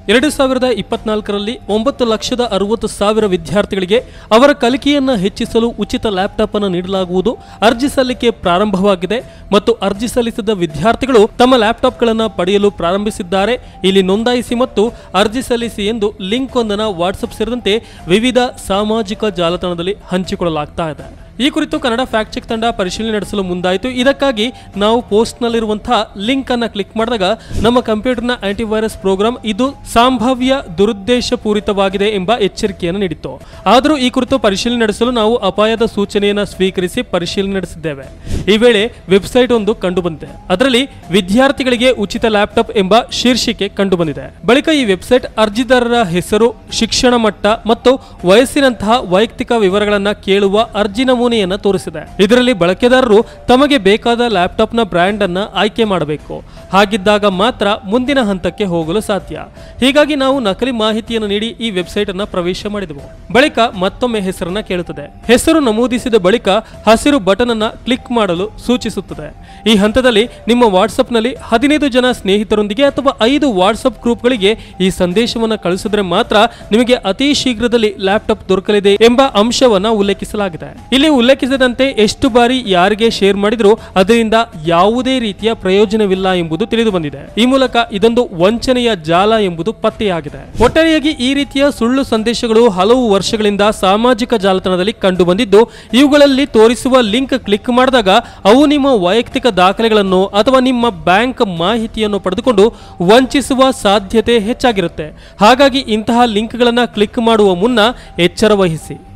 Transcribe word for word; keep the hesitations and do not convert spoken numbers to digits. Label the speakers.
Speaker 1: ಎರಡು ಸಾವಿರದ ಇಪ್ಪತ್ನಾಲ್ಕರಲ್ಲಿ ಒಂಬತ್ತು ಲಕ್ಷದ ಅರವತ್ತು ಸಾವಿರ ವಿದ್ಯಾರ್ಥಿಗಳಿಗೆ ಅವರ ಕಲಿಕೆಯನ್ನು ಹೆಚ್ಚಿಸಲು ಉಚಿತ ಲ್ಯಾಪ್ಟಾಪ್ ಅನ್ನು ನೀಡಲಾಗುವುದು. ಅರ್ಜಿ ಸಲ್ಲಿಕೆ ಪ್ರಾರಂಭವಾಗಿದೆ ಮತ್ತು ಅರ್ಜಿ ಸಲ್ಲಿಸಿದ ವಿದ್ಯಾರ್ಥಿಗಳು ತಮ್ಮ ಲ್ಯಾಪ್ಟಾಪ್ಗಳನ್ನು ಪಡೆಯಲು ಪ್ರಾರಂಭಿಸಿದ್ದಾರೆ. ಇಲ್ಲಿ ನೋಂದಾಯಿಸಿ ಮತ್ತು ಅರ್ಜಿ ಸಲ್ಲಿಸಿ ಎಂದು ಲಿಂಕ್ ಒಂದನ್ನು ವಾಟ್ಸಪ್ ಸೇರಿದಂತೆ ವಿವಿಧ ಸಾಮಾಜಿಕ ಜಾಲತಾಣದಲ್ಲಿ ಹಂಚಿಕೊಳ್ಳಲಾಗ್ತಾ ಇದೆ. ಈ ಕುರಿತು ಕನ್ನಡ ಫ್ಯಾಕ್ಟ್ ಚೆಕ್ ತಂಡ ಪರಿಶೀಲನೆ ನಡೆಸಲು ಮುಂದಾಯಿತು. ಇದಕ್ಕಾಗಿ ನಾವು ಪೋಸ್ಟ್ನಲ್ಲಿರುವಂತಹ ಲಿಂಕ್ ಅನ್ನು ಕ್ಲಿಕ್ ಮಾಡಿದಾಗ ನಮ್ಮ ಕಂಪ್ಯೂಟರ್ನ ಆಂಟಿವೈರಸ್ ಪ್ರೋಗ್ರಾಂ ಇದು ಸಂಭಾವ್ಯ ದುರುದ್ದೇಶಪೂರಿತವಾಗಿದೆ ಎಂಬ ಎಚ್ಚರಿಕೆಯನ್ನು ನೀಡಿತ್ತು. ಆದರೂ ಈ ಕುರಿತು ಪರಿಶೀಲನೆ ನಡೆಸಲು ನಾವು ಅಪಾಯದ ಸೂಚನೆಯನ್ನು ಸ್ವೀಕರಿಸಿ ಪರಿಶೀಲನೆ ನಡೆಸಿದ್ದೇವೆ. ಈ ವೇಳೆ ವೆಬ್ಸೈಟ್ ಒಂದು ಕಂಡುಬಂದಿದೆ. ಅದರಲ್ಲಿ ವಿದ್ಯಾರ್ಥಿಗಳಿಗೆ ಉಚಿತ ಲ್ಯಾಪ್ಟಾಪ್ ಎಂಬ ಶೀರ್ಷಿಕೆ ಕಂಡುಬಂದಿದೆ. ಬಳಿಕ ಈ ವೆಬ್ಸೈಟ್ ಅರ್ಜಿದಾರರ ಹೆಸರು, ಶಿಕ್ಷಣ ಮಟ್ಟ ಮತ್ತು ವಯಸ್ಸಿನಂತಹ ವೈಯಕ್ತಿಕ ವಿವರಗಳನ್ನು ಕೇಳುವ ಅರ್ಜಿ ನಮೂನೆಯನ್ನು ತೋರಿಸಿದೆ. ಇದರಲ್ಲಿ ಬಳಕೆದಾರರು ತಮಗೆ ಬೇಕಾದ ಲ್ಯಾಪ್ಟಾಪ್ನ ಬ್ರ್ಯಾಂಡ್ ಅನ್ನು ಆಯ್ಕೆ ಮಾಡಬೇಕು. ಹಾಗಿದ್ದಾಗ ಮಾತ್ರ ಮುಂದಿನ ಹಂತಕ್ಕೆ ಹೋಗಲು ಸಾಧ್ಯ. ಹೀಗಾಗಿ ನಾವು ನಕಲಿ ಮಾಹಿತಿಯನ್ನು ನೀಡಿ ಈ ವೆಬ್ಸೈಟ್ ಅನ್ನು ಪ್ರವೇಶ ಮಾಡಿದೆವು. ಬಳಿಕ ಮತ್ತೊಮ್ಮೆ ಹೆಸರನ್ನ ಕೇಳುತ್ತದೆ. ಹೆಸರು ನಮೂದಿಸಿದ ಬಳಿಕ ಹಸಿರು ಬಟನ್ ಅನ್ನು ಕ್ಲಿಕ್ ಮಾಡಲು ಸೂಚಿಸುತ್ತದೆ. ಈ ಹಂತದಲ್ಲಿ ನಿಮ್ಮ ವಾಟ್ಸಪ್ನಲ್ಲಿ ಹದಿನೈದು ಜನ ಸ್ನೇಹಿತರೊಂದಿಗೆ ಅಥವಾ ಐದು ವಾಟ್ಸಪ್ ಗ್ರೂಪ್ಗಳಿಗೆ ಈ ಸಂದೇಶವನ್ನು ಕಳಿಸಿದ್ರೆ ಮಾತ್ರ ನಿಮಗೆ ಅತಿ ಶೀಘ್ರದಲ್ಲಿ ಲ್ಯಾಪ್ಟಾಪ್ ದೊರಕಲಿದೆ ಎಂಬ ಅಂಶವನ್ನು ಉಲ್ಲೇಖಿಸಲಾಗಿದೆ. ಇಲ್ಲಿ ಉಲ್ಲೇಖಿಸಿದಂತೆ ಎಷ್ಟು ಬಾರಿ ಯಾರಿಗೆ ಶೇರ್ ಮಾಡಿದರೂ ಅದರಿಂದ ಯಾವುದೇ ರೀತಿಯ ಪ್ರಯೋಜನವಿಲ್ಲ ಎಂಬುದು ತಿಳಿದು ಬಂದಿದೆ. ಈ ಮೂಲಕ ಇದೊಂದು ವಂಚನೆಯ ಜಾಲ ಎಂಬುದು ಪತ್ತೆಯಾಗಿದೆ. ಒಟ್ಟಾರೆಯಾಗಿ ಈ ರೀತಿಯ ಸುಳ್ಳು ಸಂದೇಶಗಳು ಹಲವು ವರ್ಷಗಳಿಂದ ಸಾಮಾಜಿಕ ಜಾಲತಾಣದಲ್ಲಿ ಕಂಡು ಬಂದಿದ್ದು, ಇವುಗಳಲ್ಲಿ ತೋರಿಸುವ ಲಿಂಕ್ ಕ್ಲಿಕ್ ಮಾಡಿದಾಗ ಅವು ನಿಮ್ಮ ವೈಯಕ್ತಿಕ ದಾಖಲೆಗಳನ್ನು ಅಥವಾ ನಿಮ್ಮ ಬ್ಯಾಂಕ್ ಮಾಹಿತಿಯನ್ನು ಪಡೆದುಕೊಂಡು ವಂಚಿಸುವ ಸಾಧ್ಯತೆ ಹೆಚ್ಚಾಗಿರುತ್ತೆ. ಹಾಗಾಗಿ ಇಂತಹ ಲಿಂಕ್ಗಳನ್ನು ಕ್ಲಿಕ್ ಮಾಡುವ ಮುನ್ನ ಎಚ್ಚರ ವಹಿಸಿ.